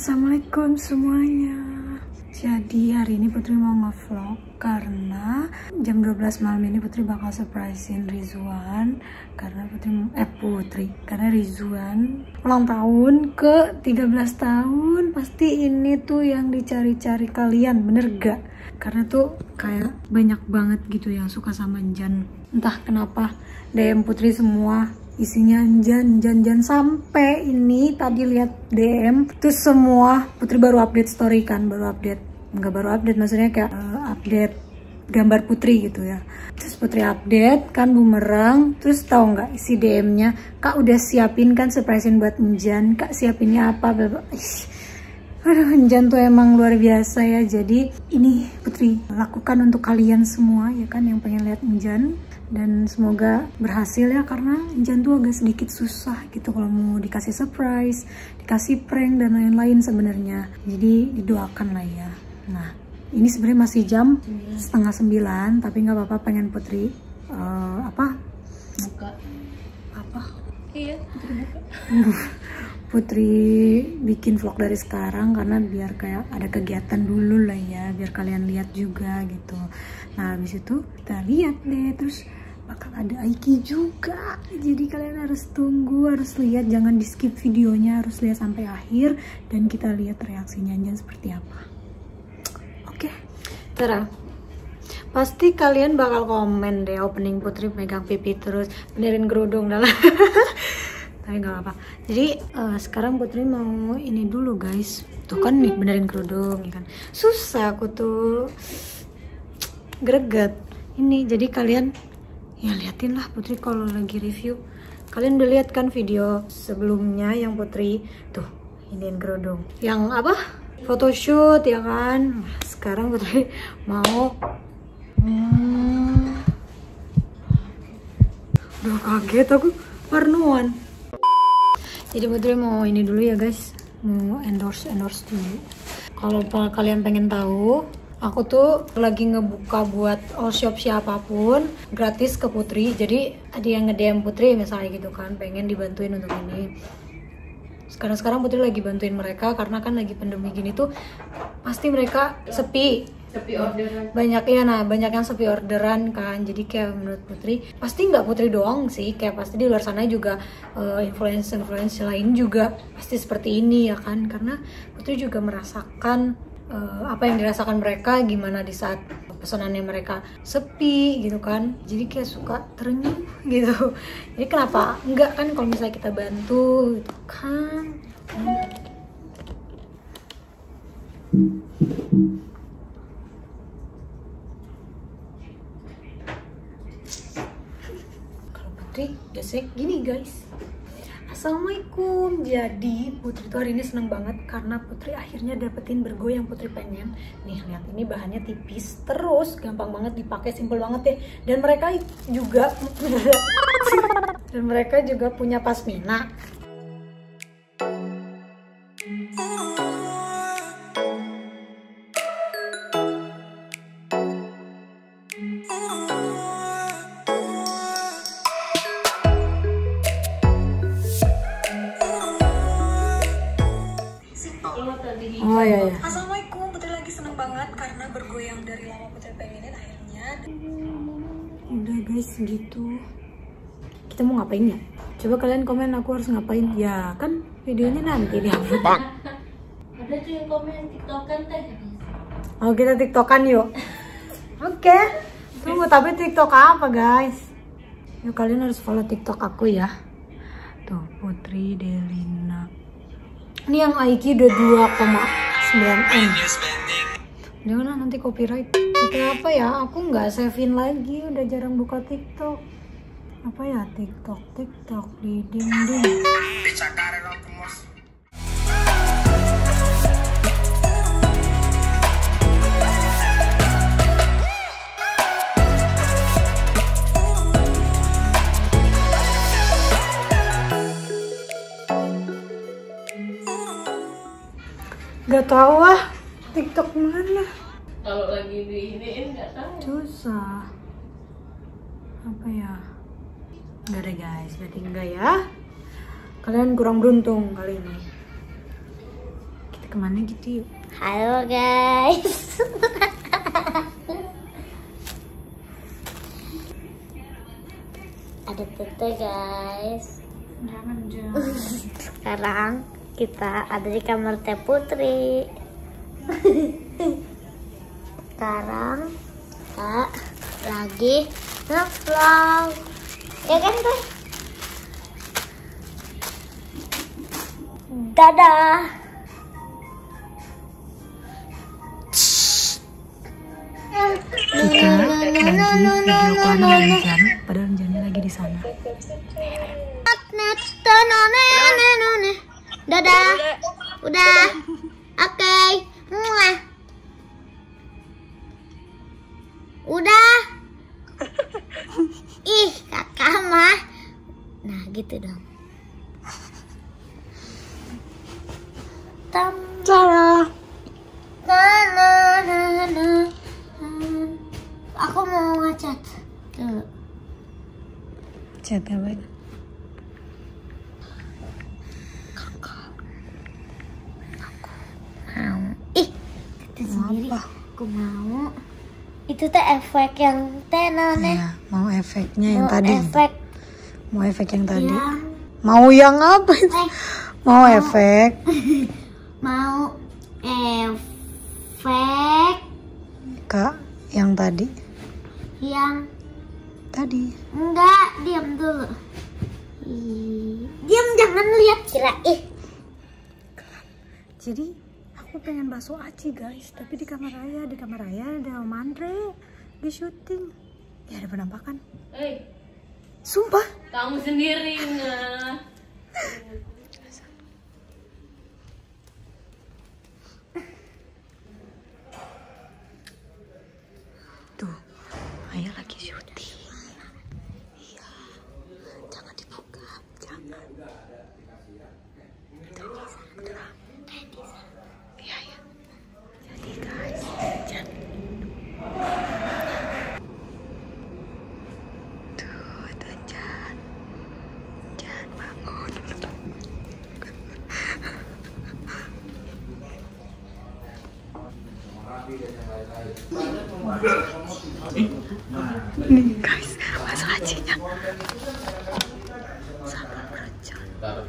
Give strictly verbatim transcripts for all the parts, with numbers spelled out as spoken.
Assalamualaikum semuanya. Jadi hari ini Putri mau nge-vlog karena jam dua belas malam ini Putri bakal surprisein Rizwan. Karena Putri, eh Putri, karena Rizwan ulang tahun ke tiga belas tahun. Pasti ini tuh yang dicari-cari kalian, bener gak? Karena tuh kayak banyak banget gitu yang suka sama Jan. Entah kenapa D M Putri semua isinya Jan, Jan, Jan, sampai ini tadi lihat D M terus semua Putri baru update story kan, baru update, nggak baru update maksudnya kayak uh, update gambar Putri gitu ya. Terus Putri update kan bumerang, terus tahu nggak isi D M-nya, Kak udah siapin kan surprisein buat Jan, Kak siapinnya apa? Ih, aduh, Jan tuh emang luar biasa ya. Jadi ini Putri lakukan untuk kalian semua ya kan yang pengen lihat Jan. Dan semoga berhasil ya, karena Jan tuh agak sedikit susah gitu kalau mau dikasih surprise, dikasih prank dan lain-lain sebenarnya. Jadi didoakan lah ya. Nah ini sebenarnya masih jam hmm. setengah sembilan, tapi nggak apa-apa, pengen Putri uh, apa? Buka apa? Iya Putri buka. Putri bikin vlog dari sekarang karena biar kayak ada kegiatan dulu lah ya, biar kalian lihat juga gitu. Nah habis itu kita lihat deh, terus bakal ada Aiki juga, jadi kalian harus tunggu, harus lihat, jangan di skip videonya, harus lihat sampai akhir dan kita lihat reaksinya Jan seperti apa. Oke, okay. Tara, pasti kalian bakal komen deh opening Putri pegang pipi terus benerin kerudung dalam. Tapi nggak apa. Jadi uh, sekarang Putri mau ini dulu guys. Tuh kan nih benerin kerudung kan. Susah aku tuh greget. Ini jadi kalian ya liatin lah Putri kalau lagi review. Kalian udah lihat kan video sebelumnya yang Putri tuh iniin kerudung. Yang apa? Photoshoot ya kan. Nah, sekarang Putri mau hmm, udah kaget aku parnoan. Jadi Putri mau ini dulu ya guys, mau endorse endorse dulu. Kalau kalian pengen tahu, aku tuh lagi ngebuka buat all shop siapapun gratis ke Putri. Jadi ada yang nge-D M Putri misalnya gitu kan, pengen dibantuin untuk ini. Sekarang sekarang Putri lagi bantuin mereka karena kan lagi pandemi gini tuh pasti mereka sepi. Sepi orderan. Banyak ya, nah banyak yang sepi orderan kan. Jadi kayak menurut Putri pasti nggak Putri doang sih, kayak pasti di luar sana juga uh, influencer influencer lain juga pasti seperti ini ya kan, karena Putri juga merasakan uh, apa yang dirasakan mereka, gimana di saat pesanannya mereka sepi gitu kan. Jadi kayak suka terenyuh gitu. Jadi kenapa enggak kan kalau misalnya kita bantu gitu kan. Hmm. Biasanya gini guys. Assalamualaikum. Jadi Putri tuh hari ini seneng banget karena Putri akhirnya dapetin bergo yang Putri pengen. Nih lihat, ini bahannya tipis terus gampang banget dipakai, simple banget ya. Dan mereka juga dan mereka juga punya pasmina. Oh iya, iya. Assalamualaikum, Putri lagi seneng banget karena bergoyang dari lama Putri pengenin akhirnya. Udah guys gitu. Kita mau ngapain ya? Coba kalian komen aku harus ngapain. Ya kan videonya nanti di upload. Ada tuh yang komen tiktokan teh. Oh kita tiktokan yuk. Oke. Okay. Tunggu, tapi tiktok apa guys? Yuk kalian harus follow tiktok aku ya. Tuh Putri Delina. Ini yang Aiki udah dua koma sembilan M. Jangan nanti copyright. Itu apa ya? Aku nggak save-in lagi. Udah jarang buka TikTok. Apa ya TikTok? TikTok di dinding. Gak tahu ah TikTok mana. Kalau lagi di ini nggak tahu. Susah. Apa ya? Nggak ada guys, berarti enggak ya. Kalian kurang beruntung kali ini. Kita kemana gitu yuk. Halo guys. Ada tete guys. Jangan jangan. Sekarang kita ada di kamar Teh Putri. Sekarang kita lagi nge-vlog. Ya kan Teh? Dadah. Kita lagi video call dengan Jan, padahal Jannya lagi di sana. Dadah. Udah. Oke. Muah. Udah. Ih, kakak mah. Nah, gitu dong. Tam. Cara. Na na na na. Aku mau ngecat dulu. Chat apa? Mau. Ih, itu sendiri. Apa? Aku mau. Itu teh efek yang teh nane. Ya, mau efeknya yang Mau tadi. efek Mau efek yang tadi. yang Mau yang apa itu? eh, Mau efek. mau efek Kak, yang tadi. yang Tadi. enggak, diam dulu. Ih, diam, jangan lihat kira ih. Jadi aku pengen bakso aci guys, tapi di kamar Raya, di kamar Raya ada Om Andre di syuting. Ya ada penampakan. Hei, Sumpah. kamu sendiri nah. Tuh, Ayah lagi syuting. Iya, jangan dibuka, jangan. Tuh, tuh. Iya ya. Jadi guys, jangan. Tuh, tuh Jan, Jan bangun. Nih guys, bakso acinya sama mercon.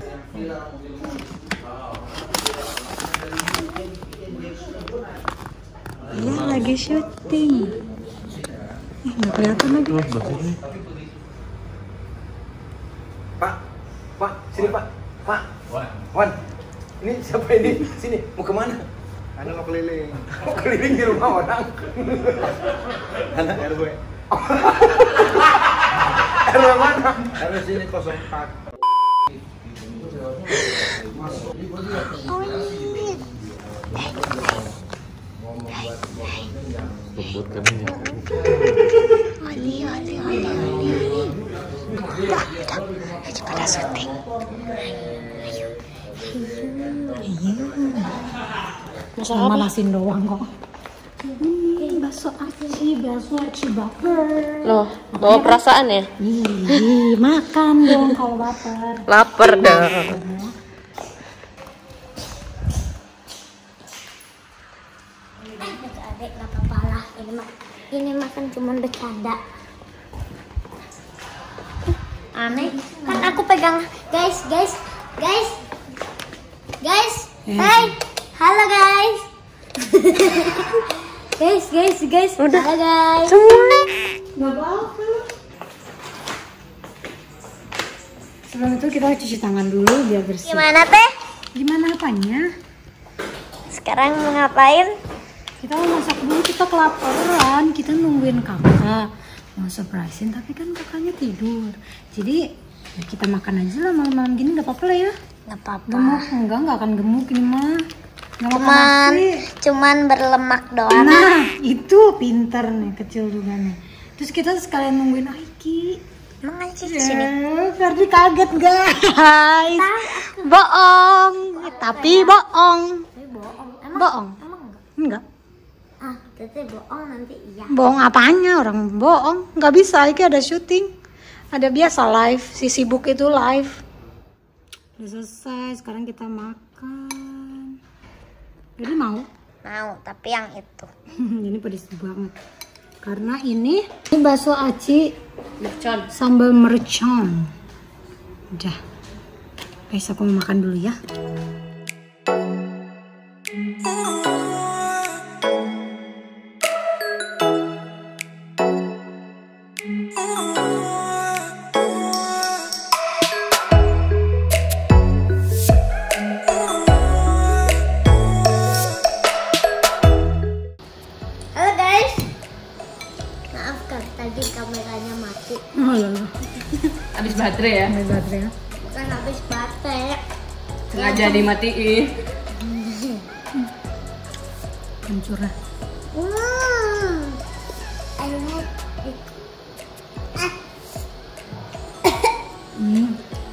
Iya lagi syuting. Eh, nggak kelihatan lagi. Pak, Pak, sini Pak, Pak, Wan, ini siapa ini? Sini, mau kemana? Anda mau keliling. Mau keliling di rumah orang. Anak R W. R W mana? R W sini nol empat. Bebut kami ya. Ali, Ali, Ali, Ali, Ali. Udah, udah, lagi pada syuting. Ayo, ayo. Cuma manasin doang kok. Ini bakso aci, bakso aci baper. Loh, bawa perasaan ya? Ih, makan dong kalau baper. Lapar dong. Adik-adik nggak apa-apa lah. Ini mah, ini mah kan cuma bercanda. Aneh, kan aku pegang. Guys, guys, guys, guys. Hey, halo guys. Guys, guys, guys. Udah. Halo guys. Semua. Nggak apa-apa. Sebelum itu kita cuci tangan dulu biar bersih. Gimana teh? Gimana apanya? Sekarang mau ngapain? Kita mau masak dulu, kita kelaparan. Kita nungguin kakak mau surprisein, tapi kan kakaknya tidur. Jadi ya kita makan aja lah malam-malam gini, nggak apa-apa lah ya. Nggak apa-apa. Gemuk enggak, nggak akan gemuk ini mah. Nggak makan Cuman, nasi. cuman berlemak doang. Nah itu pinter nih, kecil juga nih. Terus kita sekalian nungguin Aiki. Emang aja di sini. Eh, Ferdi kaget guys. Bohong, tapi bohong. Tapi bohong. Emang, Bohong. emang enggak? Enggak. Ah, teteh bohong nanti iya. Bohong apanya, orang bohong. Nggak bisa, Aiki ada syuting. Ada biasa live, si sibuk itu live. Udah selesai, sekarang kita makan. Jadi mau? Mau, tapi yang itu. Ini pedes banget. Karena ini, ini bakso aci Mercon. sambal mercon. Udah. Guys, aku mau makan dulu ya. Halo guys. Maafkan tadi kameranya mati. Oh lala. Habis baterai ya? Ambil baterai ya. Bukan habis baterai. Sengaja dimatiin. Hancur lah. Hmm. I like it. Ah. Hmm.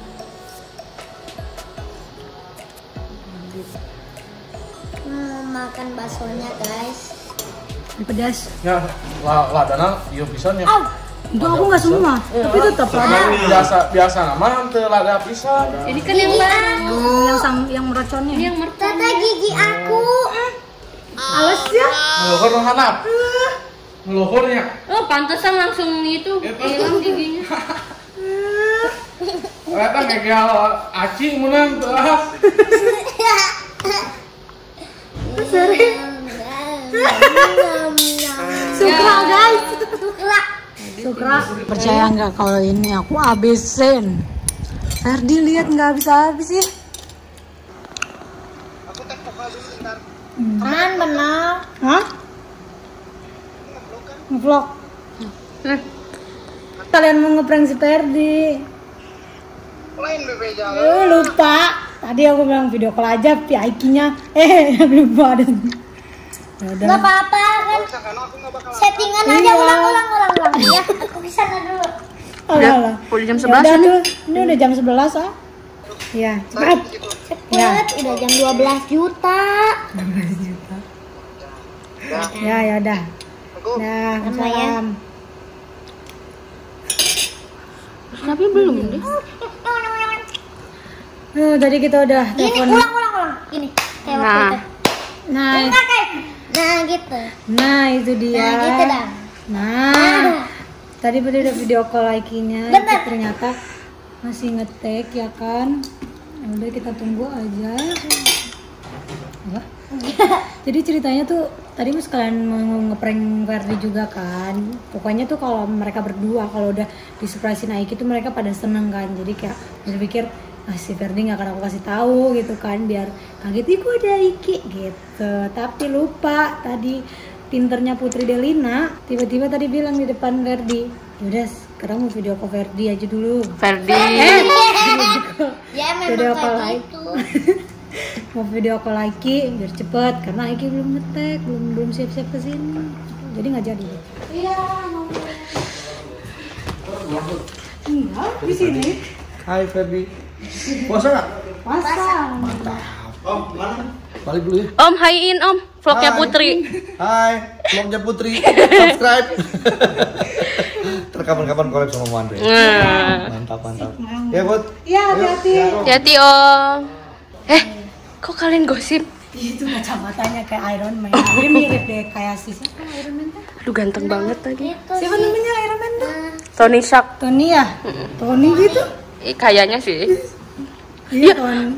Hmm, makan baksonya guys. Ini pedas. Ya, lah lah dana ieu pisan ya. Enggak, aku nggak semua. Tapi tetap ada. Biasa biasa nama teu lada pisan. Ini kan yang baru. Oh, yang sam yang merconnya. Ini yang mercon. Tata gigi aku. Alas ya. Ngeluhur nu handap. Ngeluhurnya. Oh, pantesan langsung itu hilang giginya. Eta ngegel aci munang teu ah. Sukra guys. Sukra. Sukra. Percaya nggak kalau ini aku habisin. Ferdi lihat nggak habis-habis ya. Kan benar. Hah? Ngevlog. Hmm. Kalian mau ngeprank si Ferdi. Eh, lupa. Tadi aku bilang video call aja, V I P-nya. Eh, lupa ada. Gak apa-apa kan. Settingan aja Iya. ulang ulang ulang ulang ya. Aku bisa dulu. Alah, alah. Udah jam Ya sebelas udah ini. tuh. Ini udah jam sebelas ah. Ya, cepat. Ya. Cepet, udah jam dua belas juta. Ya, ya udah. Dah, salam. Tapi belum deh. Nah, tadi kita udah Gini, telepon. ulang ulang ulang. Gini. Kayak waktu Nah. itu. Nah, Enggak kayak. Nah, gitu. nah itu dia. Nah, gitu dah. Nah, tadi udah ada video call Aiki-nya, Bener. itu ternyata masih ngetek ya kan. Ya udah kita tunggu aja. Apa? Jadi ceritanya tuh tadi mau sekalian mau ngeprank Ferdi juga kan. Pokoknya tuh kalau mereka berdua kalau udah disurprisein Aiki tuh mereka pada seneng kan. Jadi kayak berpikir ah si Ferdi nggak akan aku kasih tahu gitu kan biar kaget ih kok ada Aiki gitu. Tapi lupa tadi pinternya Putri Delina tiba-tiba tadi bilang di depan Ferdi, yaudah sekarang mau video call Ferdi aja dulu. Ferdi. Ya Video memang call kayak Aiki. gitu. Mau video call Aiki biar cepet karena Aiki belum ngetek, belum belum siap-siap kesini. Jadi nggak jadi. Iya. Enggak di sini. Hai Ferdi. Puasa enggak? Pasang. Om, mana? Balik dulu ya. Om, haiin Om, vlognya Hai. Putri. Hai, vlognya Putri. Subscribe. Terkapan-kapan collab sama Andre. Nah. Mantap, mantap. Ya, Bud. Iya, hati-hati. Hati Om. Eh, kok kalian gosip? Itu kacamatanya kayak Iron Man. Dia mirip deh kayak si siapa Iron Man tuh? Aduh ganteng banget lagi. Siapa namanya Iron Man tuh? Tony Stark. Tony ya? Tony gitu? Eh, kayaknya sih. Iya, Tony.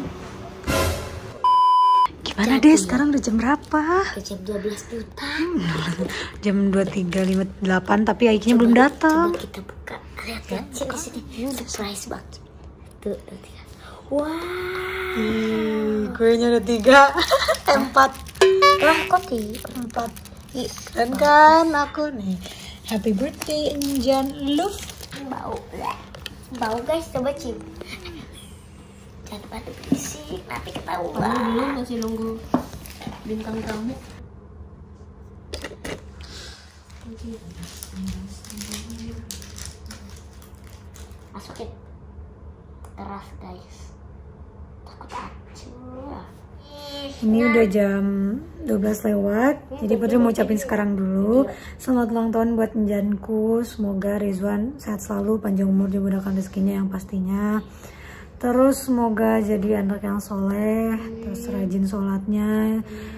Gimana deh sekarang udah jam berapa? Jam dua belas juta. Jam dua puluh tiga lima puluh delapan tapi Aikinya belum datang. Coba kita buka. Lihat lihat sini sini. Surprise banget. Tuh, tuh, tiga. Wah. Ih, kuenya ada tiga, empat, Wah, kok tiga? empat. Ih, keren kan aku nih. Happy birthday Injan Love. Bau. Bau guys, coba cium. Jangan pada berisik, nanti ketahuan. Dulu masih nunggu bintang tamu. Masukin. Keras guys. Takut hancur. Ini udah jam dua belas lewat. Jadi Putri mau ucapin sekarang dulu. Selamat ulang tahun buat Injanku. Semoga Rizwan sehat selalu, panjang umur, dimudahkan rezekinya yang pastinya. Terus semoga jadi anak yang soleh, terus rajin sholatnya,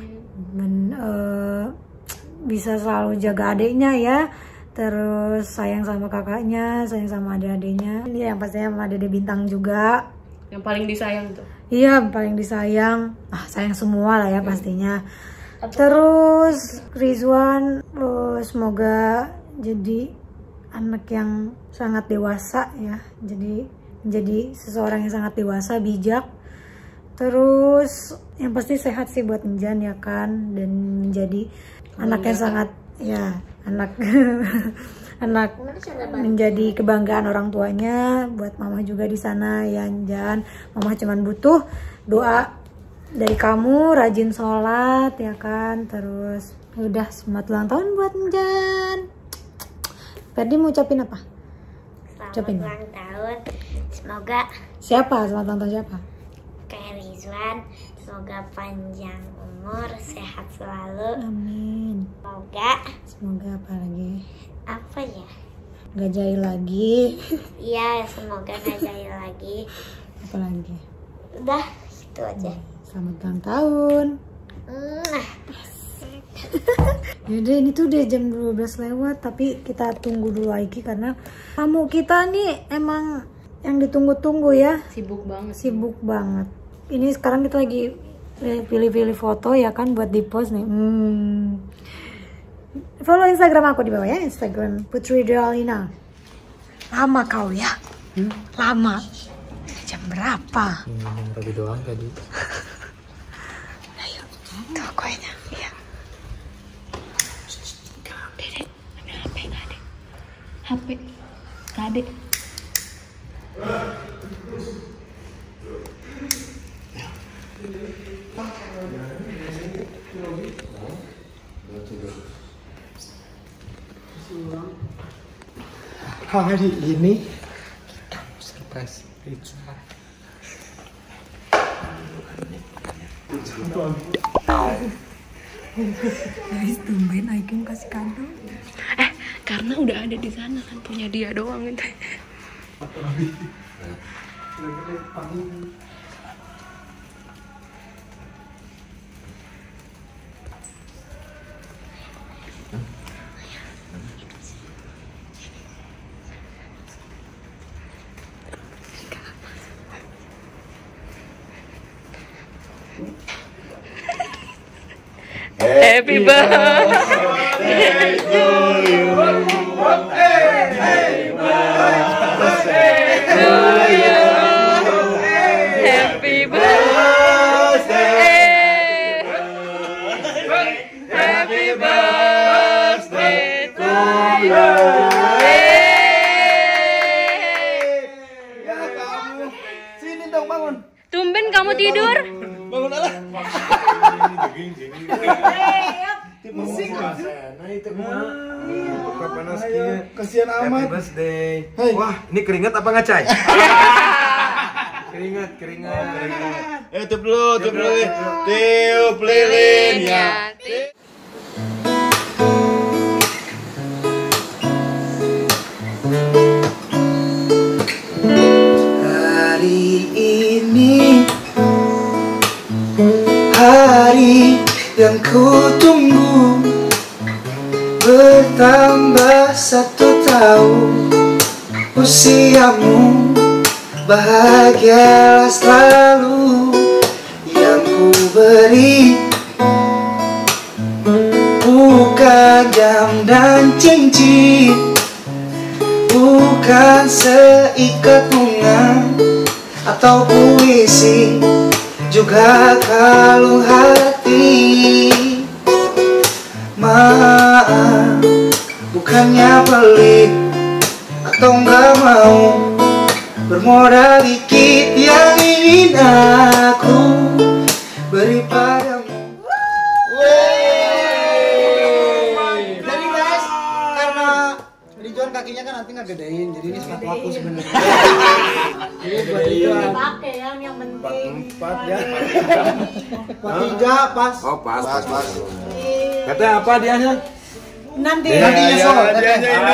men, uh, bisa selalu jaga adiknya ya, terus sayang sama kakaknya, sayang sama adik-adiknya. Ini yang pastinya sama Dede Bintang juga. Yang paling disayang tuh. Iya, paling disayang. Ah, sayang semua lah ya pastinya. Terus Rizwan, uh, semoga jadi anak yang sangat dewasa ya. Jadi menjadi seseorang yang sangat dewasa, bijak. Terus yang pasti sehat sih buat Enjan ya kan, dan menjadi anak yang sangat ya anak anak menjadi kebanggaan orang tuanya. Buat mama juga di sana ya Enjan. Mama cuman butuh doa dari kamu, rajin sholat ya kan. Terus udah, selamat ulang tahun buat Enjan. Ferdi mau ucapin apa? Selamat Ucapin. ulang tahun. Semoga Siapa? Selamat ulang tahun siapa? kayak Rizwan, semoga panjang umur, sehat selalu. Amin. Semoga Semoga apa lagi? apa ya? Gak jahil lagi. Iya, semoga nggak jahil lagi. Apa lagi? Udah, itu aja. Selamat ulang tahun. Mwah. Yaudah, ini tuh udah jam dua belas lewat, tapi kita tunggu dulu lagi karena tamu kita nih emang yang ditunggu-tunggu ya. Sibuk banget. Sibuk banget. Ini sekarang kita lagi pilih-pilih foto ya kan buat di post nih. Hmm. Follow Instagram aku di bawah ya, Instagram Putri Dealina. Lama kau ya? Hmm? Lama. Jam berapa? Minum tadi doang tadi. Ayo, tuh kuenya. Iya. Dede, ambil H P nggak Dek? H P nggak Dek? Hari ini kita mau surprise Rizwan. Guys, tumben Aikim kasih kado. Eh, karena udah ada di sana kan, punya dia doang gitu. Happy birthday to you. Happy birthday to you. Happy birthday. Happy birthday to you. Ya kamu, sini dong bangun. Tumben kamu tidur? Bangun Allah. Musik nah itu kumaha panas kieu. Kasihan amat. Happy birthday. Hey. Wah, ini keringat apa ngacai? Keringat, keringat, keringat. Eh, tiup dulu, tiup dulu. Tiup lilinnya. Hari ini hari yang ku tunggu, bertambah satu tahun usiamu, bahagialah selalu yang ku beri, bukan jam dan cincin, bukan seikat bunga atau puisi, juga kalung hati. Maaf, bukannya pelit atau nggak mau, bermodal dikit yang ingin aku beri padamu. Wey. Jadi guys, karena Rizwan kakinya kan nanti ngegedein, jadi ini sepatu aku sebenarnya. Ini buat Rizwan. Pakai yang yang penting. Empat ya. Empat tiga pas. Oh, pas, pas, pas. Katanya apa dianya? Nanti. Nanti nyesel.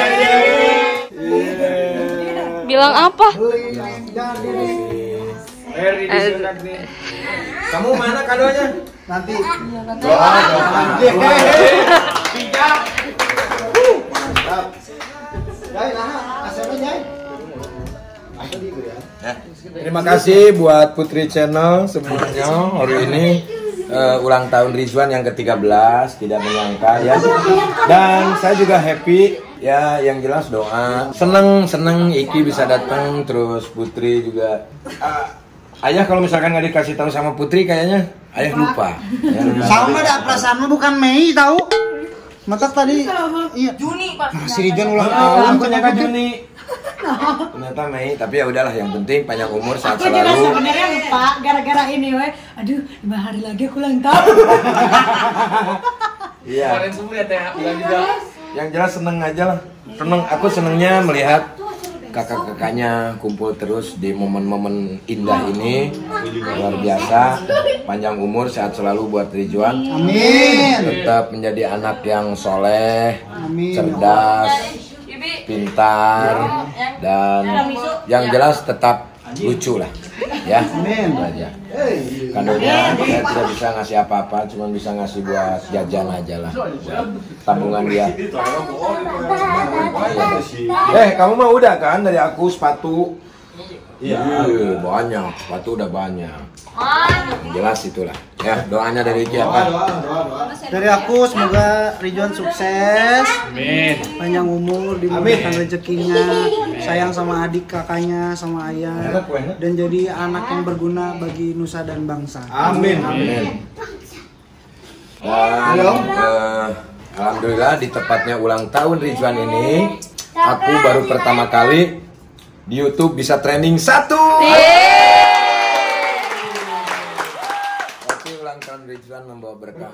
Bilang apa? Jadi Very disunat nih. Kamu mana kadonya? Nanti. Doa, doa. Tiga. Mantap. Jai, nah, asalnya Jai. Terima kasih buat Putri Channel sebelumnya hari ini uh, ulang tahun Rizwan yang ke tiga belas, tidak menyangka ya. Dan saya juga happy ya, yang jelas doa. Seneng seneng Iki bisa datang, terus Putri juga. Uh, ayah kalau misalkan nggak dikasih tahu sama Putri kayaknya ayah lupa. Ya, sama dah perasaanmu bukan Mei tahu. Maka tadi iya Juni Pak. Si Rijan ulang tahun ternyata Juni. Ternyata Mei, tapi ya udahlah, yang penting panjang umur, sehat Aku juga selalu. sebenarnya lupa gara-gara ini we. Aduh, lima hari lagi aku ulang tahun. Iya. Yang jelas seneng aja lah. Seneng, aku senengnya melihat kakak-kakaknya kumpul terus di momen-momen indah ini. Luar biasa. Panjang umur, sehat selalu buat Rizwan. Amin. Tetap menjadi anak yang soleh, Amin. cerdas, pintar, dan yang jelas tetap lucu lah, ya. Amin. Aja. Kadonya saya tidak bisa ngasih apa-apa, cuma bisa ngasih buat jajan aja lah, buat tabungan dia. Eh, kamu mah udah kan dari aku sepatu? Iya, banyak, sepatu udah banyak. Jelas itulah. Ya, doanya dari Iki apa? Dari aku semoga Rizwan sukses. Amin. Panjang umur, dimudahkan rezekinya, sayang sama adik kakaknya, sama ayah, dan jadi anak yang berguna bagi nusa dan bangsa. Amin. Amin. Dan, uh, alhamdulillah di tepatnya ulang tahun Rizwan ini, aku baru pertama kali di YouTube bisa trending satu. Oke, ulang tahun Rizwan membawa berkah.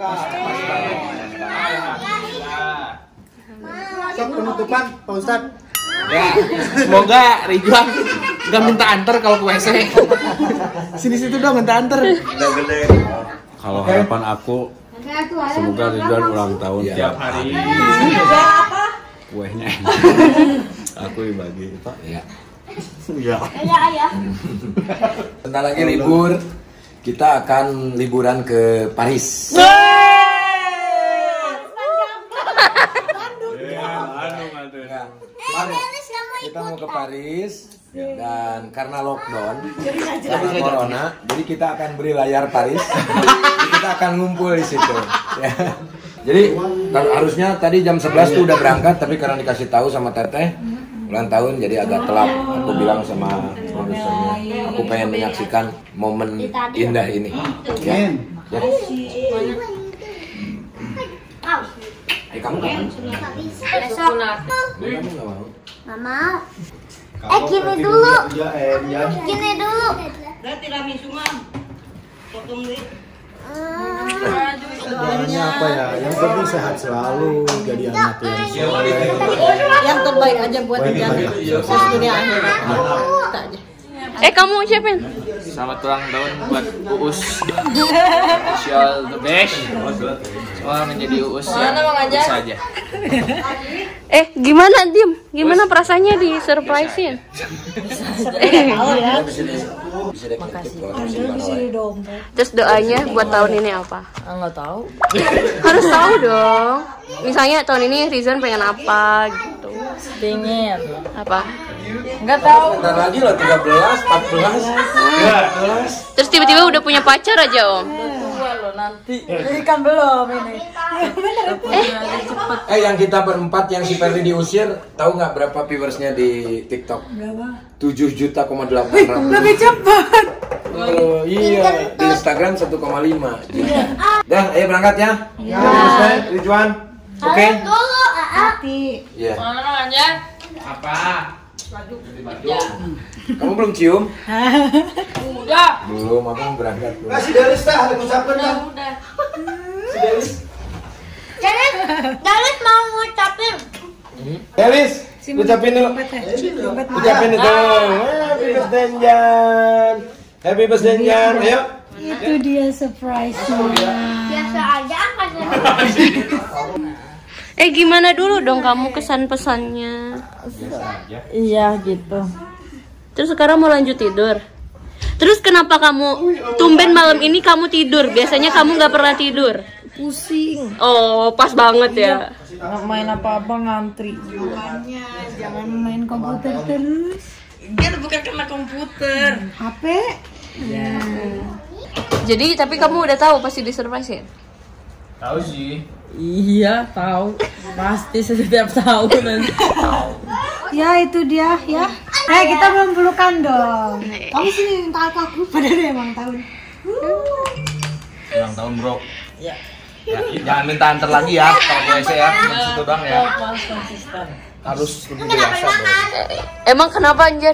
Sok penutupan, Pak Ustadz. Ya, semoga Rizwan nggak minta antar kalau ke W C. Sini situ dong minta antar. Kalau harapan aku, semoga Rizwan ulang tahun Ya. tiap hari. Kuehnya aku dibagi, Pak. Ya. Ya. Bentar lagi libur, kita akan liburan ke Paris. Kita mau ke Paris dan karena lockdown, karena corona, jadi kita akan beli layar Paris. Jadi kita akan ngumpul di situ. Ya. Jadi harusnya tadi jam sebelas tuh udah berangkat, tapi karena dikasih tahu sama Teteh ulang tahun jadi agak telat. Aku bilang sama produsernya, aku pengen menyaksikan momen indah ini. Ya. Ya. Eh, kamu kapan? Besok. Kamu nggak mau? Nggak mau. Eh gini dulu. Gini dulu. Doanya apa ya? Yang penting sehat selalu, jadi anak yang soleh. Yang terbaik aja buat dia. Dunia akhirat. Kita aja. Eh kamu ucapin. Selamat ulang tahun buat Uus. Wish you all the best. Soal menjadi Uus yang bisa aja. Eh gimana Dim? Gimana perasaannya di surprisein? Terus doanya buat tahun ini apa? Enggak tahu. Harus tahu dong. Misalnya tahun ini Rizwan pengen apa gitu. Pengen. Apa? Enggak tahu. Bentar lagi loh, tiga belas, empat belas. Terus tiba-tiba udah punya pacar aja Om. Nanti. Ini kan belum ini. Eh, yang kita berempat yang si Ferdi diusir, tahu nggak berapa viewersnya di TikTok? Berapa? tujuh juta koma delapan ratus. Lebih cepat. Oh, iya, di Instagram satu koma lima. Dah, ayo berangkat ya. Ya. Rizwan. Oke. Dulu, Hati. Iya. Apa? Kamu belum cium? Udah. Belum, aku mau berangkat. Belum. Kasih Delis dah, ada ucapan dah. Si Delis. Dalit, Dalit mau ngucapin. Delis, ucapin dulu. Ucapin itu. Happy birthday Jan. Happy birthday Jan. Ayo. Itu dia surprise-nya. Biasa aja kan. Eh gimana dulu dong kamu kesan pesannya? Iya gitu. Terus sekarang mau lanjut tidur. Terus kenapa kamu tumben malam ini kamu tidur? Biasanya kamu nggak pernah tidur. Pusing. Oh, pas banget ya. Nggak main apa-apa ngantri. Makanya jangan main komputer terus. Dia bukan kena komputer. H P. Ya. Jadi tapi kamu udah tahu pasti di surprise-in? Tahu sih. Iya, tahu. Pasti setiap tahun. Ya itu dia ya. Eh kita belum pelukan dong. Kamu sini minta aku padahal emang tahun. Ulang tahun, Bro. Ya. Ya, jangan minta antar lagi ya kalau gue ya. Situ doang ya. Harus lebih dewasa, Bro. Emang kenapa Anjan?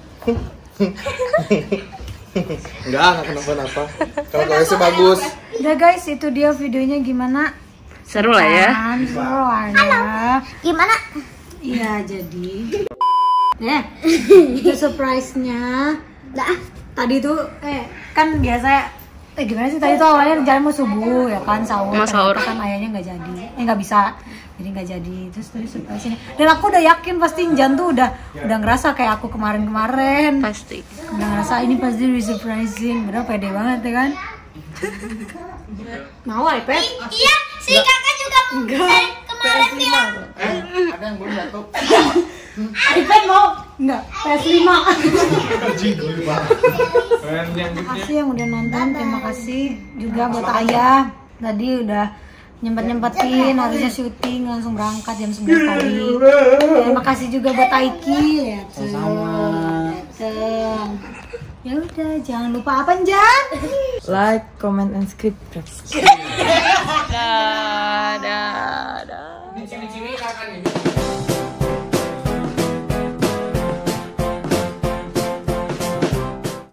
Enggak, enggak kenapa-napa. Kalau gue sih bagus. Udah guys, itu dia videonya gimana? Seru lah ya. Kan, seru lah ya. Gimana? Iya jadi. Ya, itu surprise-nya. Dah. Tadi tuh eh kan biasa eh gimana sih tadi tuh awalnya rencana mau subuh ya kan sahur. Mau sahur. Kan ayahnya nggak jadi. Eh nggak bisa. Jadi nggak jadi. Terus tadi surprise-nya. Dan aku udah yakin pasti Injan tuh udah udah ngerasa kayak aku kemarin-kemarin. Pasti. Udah ngerasa ini pasti di surprisein. Bener pede banget ya kan? Mau iPad? Iya, si kakak juga dari kemarin bilang. Ada yang belum jatuh. iPad mau? Enggak, P S lima. Terima kasih yang udah nonton, terima kasih juga buat ayah. Tadi udah nyempet-nyempetin, harusnya syuting langsung berangkat jam sebelas pagi. Terima kasih juga buat Aiki. Lihat tuh. Dateng. Ya udah, jangan lupa apa Jan? Like, comment, and subscribe.